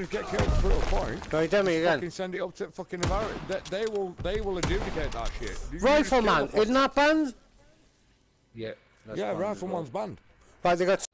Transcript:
just get killed for a point. No, he did me again. Fucking send it up to fucking America. They will adjudicate that shit. Rifleman, isn't that banned? Yeah. Yeah, rifleman's banned. Right, they got